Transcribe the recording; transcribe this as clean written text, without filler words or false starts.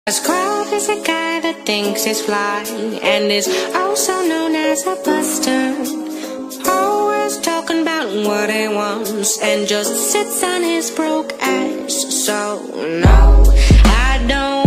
A scrub is a guy that thinks he's fly and is also known as a buster. Always talking about what he wants and just sits on his broke ass. So no, I don't